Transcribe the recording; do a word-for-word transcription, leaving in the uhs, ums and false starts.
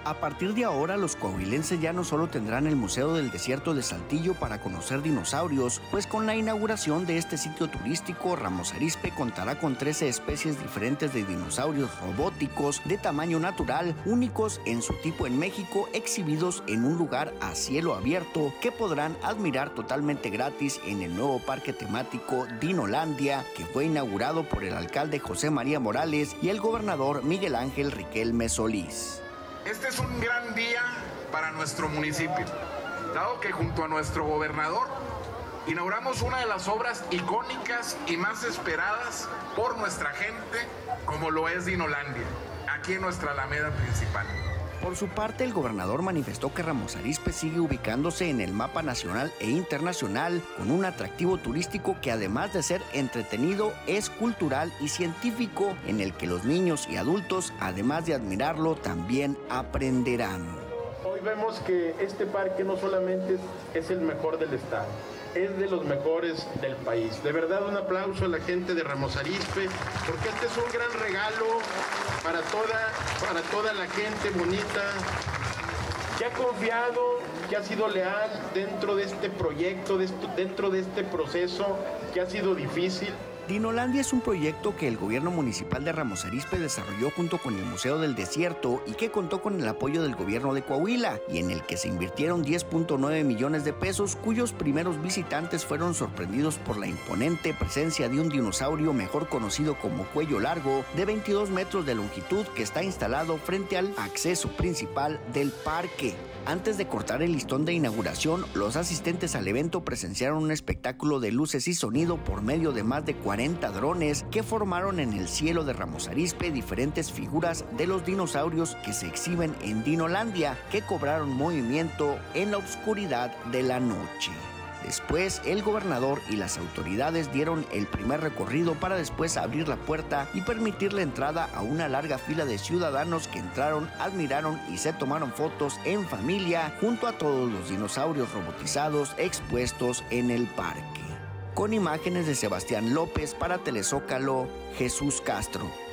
A partir de ahora, los coahuilenses ya no solo tendrán el Museo del Desierto de Saltillo para conocer dinosaurios, pues con la inauguración de este sitio turístico, Ramos Arizpe contará con trece especies diferentes de dinosaurios robóticos de tamaño natural, únicos en su tipo en México, exhibidos en un lugar a cielo abierto que podrán admirar totalmente gratis en el nuevo parque temático Dinolandia, que fue inaugurado por el alcalde José María Morales y el gobernador Miguel Ángel Riquelme Solís. Este es un gran día para nuestro municipio, dado que junto a nuestro gobernador inauguramos una de las obras icónicas y más esperadas por nuestra gente, como lo es Dinolandia, aquí en nuestra Alameda principal. Por su parte, el gobernador manifestó que Ramos Arizpe sigue ubicándose en el mapa nacional e internacional con un atractivo turístico que, además de ser entretenido, es cultural y científico, en el que los niños y adultos, además de admirarlo, también aprenderán. Hoy vemos que este parque no solamente es el mejor del estado, es de los mejores del país. De verdad, un aplauso a la gente de Ramos Arizpe, porque este es un gran regalo para toda, para toda la gente bonita que ha confiado, que ha sido leal dentro de este proyecto, dentro de este proceso que ha sido difícil. Dinolandia es un proyecto que el gobierno municipal de Ramos Arizpe desarrolló junto con el Museo del Desierto y que contó con el apoyo del gobierno de Coahuila, y en el que se invirtieron diez punto nueve millones de pesos, cuyos primeros visitantes fueron sorprendidos por la imponente presencia de un dinosaurio mejor conocido como cuello largo, de veintidós metros de longitud, que está instalado frente al acceso principal del parque. Antes de cortar el listón de inauguración, los asistentes al evento presenciaron un espectáculo de luces y sonido por medio de más de cuarenta drones que formaron en el cielo de Ramos Arizpe diferentes figuras de los dinosaurios que se exhiben en Dinolandia, que cobraron movimiento en la oscuridad de la noche. Después, el gobernador y las autoridades dieron el primer recorrido para después abrir la puerta y permitir la entrada a una larga fila de ciudadanos que entraron, admiraron y se tomaron fotos en familia junto a todos los dinosaurios robotizados expuestos en el parque. Con imágenes de Sebastián López para Telezócalo, Jesús Castro.